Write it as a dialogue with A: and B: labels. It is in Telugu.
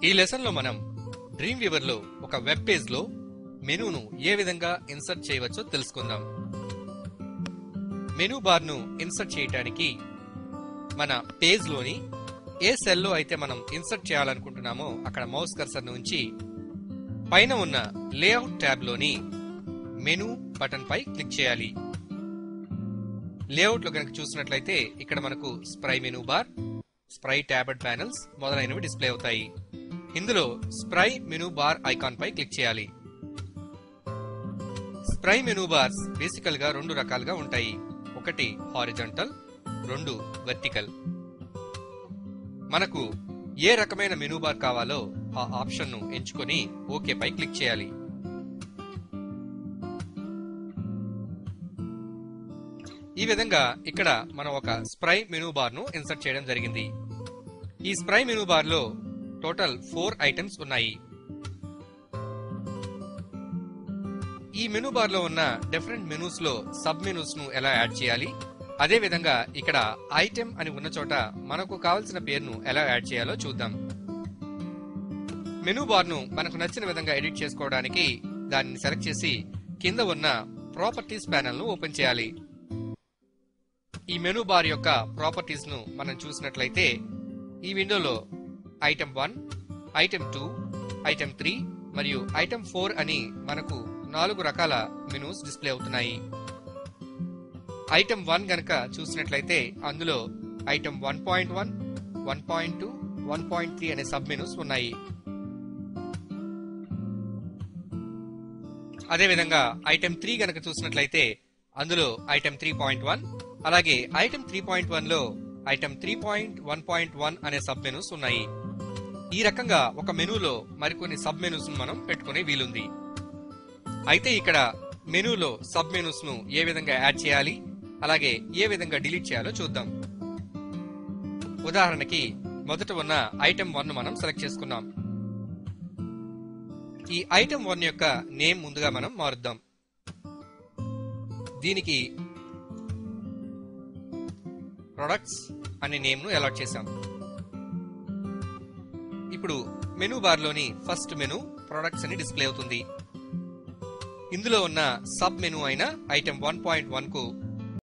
A: ఈ లెసన్ లో మనం డ్రీమ్ వీవర్ లో ఒక వెబ్ పేజ్ లో మెనూను ఏ విధంగా ఇన్సర్ట్ చేయవచ్చో తెలుసుకుందాం. మెనూ బార్ ను ఇన్సర్ట్ చేయడానికి మన పేజ్ లోని ఏ సెల్ లో అయితే మనం ఇన్సర్ట్ చేయాలనుకుంటున్నామో అక్కడ మౌస్ కర్సర్ ను ఉంచి పైన ఉన్న లేఅవుట్ ట్యాబ్ లోని మెనూ బటన్ పై క్లిక్ చేయాలి. లేఅవుట్ లో కనుక చూసినట్లయితే ఇక్కడ మనకు Spry menu bar, Spry tabbed panels మొదలైనవి డిస్ప్లే అవుతాయి. ఇందులో స్ప్రై మెనూ బార్ ఐకాన్ పై క్లిక్ చేయాలి. స్ప్రై మెనూ బార్స్ బేసికల్ గా రెండు రకాలుగా ఉంటాయి. ఒకటి హారిజాంటల్, రెండు వర్టికల్. మనకు ఏ రకమైన మెనూ బార్ కావాలో ఆ ఆప్షన్ ను ఎంచుకొని ఓకే పై క్లిక్ చేయాలి. ఈ విధంగా ఇక్కడ మనం ఒక స్ప్రై మెనూ బార్ ను ఇన్సర్ట్ చేయడం జరిగింది. ఈ స్ప్రై మెనూ బార్ లో టోటల్ 4 ఐటమ్స్ ఉన్నాయి. ఈ మెనూ బార్ లో ఉన్న డిఫరెంట్ మెనూస్ లో సబ్ మెనూస్ ను ఎలా యాడ్ చేయాలి, అదే విధంగా ఇక్కడ ఐటెం అని ఉన్న చోట మనకు కావలసిన పేరును ఎలా యాడ్ చేయాలో చూద్దాం. మెనూ బార్ ను మనకు నచ్చిన విధంగా ఎడిట్ చేసుకోవడానికి దానిని సెలెక్ట్ చేసి కింద ఉన్న ప్రాపర్టీస్ ప్యానెల్ ను ఓపెన్ చేయాలి. ఈ మెనూ బార్ యొక్క ప్రాపర్టీస్ ను మనం చూసినట్లయితే ఈ విండోలో ఐటెం 1, ఐటెం 2, ఐటెం 3 మరియు ఐటెం 4 అని మనకు 4 రకాల మెనూస్ డిస్ప్లే అవుతున్నాయి. ఐటెం 1 గనక చూసినట్లయితే అందులో ఐటెం 1.1, 1.2, 1.3 అనే సబ్ మెనూస్ ఉన్నాయి. అదేవిధంగా ఐటెం 3 గనక చూసినట్లయితే అందులో ఐటెం 3.1 అలాగే ఐటెం 3.1 లో ఐటెం 3.1.1 అనే సబ్ మెనూస్ ఉన్నాయి. ఈ రకంగా ఒక మెనూలో మరికొన్ని సబ్ మెనూస్ ను మనం పెట్టుకునే వీలుంది. అయితే ఇక్కడ మెనూలో సబ్ మెనూస్ ను ఏ విధంగా యాడ్ చేయాలి, అలాగే ఏ విధంగా డిలీట్ చేయాలో చూద్దాం. ఉదాహరణకి మొదట ఉన్న ఐటెం 1 ను మనం సెలెక్ట్ చేసుకున్నాం. ఈ ఐటెం 1 యొక్క నేమ్ ముందుగా మనం మారుద్దాం. దీనికి ప్రొడక్ట్స్ అనే నేమ్ ను అలాట్ చేశాం. ఇప్పుడు మెనూ బార్ లోని ఫస్ట్ మెనూ ప్రొడక్ట్స్ అని డిస్ప్లే అవుతుంది. ఇందులో ఉన్న సబ్ మెనూ అయిన ఐటెం 1.1 కు